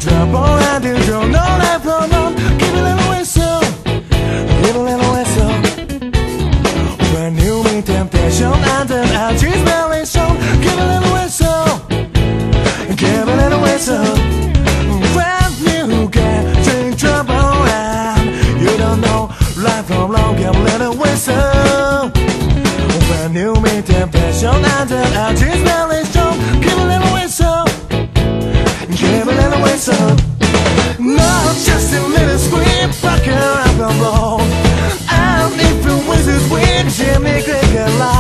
trouble and you don't know life alone. Give a little whistle, give a little whistle. When you meet temptation and an empty smell is shown. Give a little whistle, give a little whistle. When you get in trouble and you don't know life from long, give a little whistle. When you meet temptation and an empty smell is shown. Give a little whistle, give a little whistle. Not just a little squeak, rock and roll. And if it whistles with Juminy Cricket.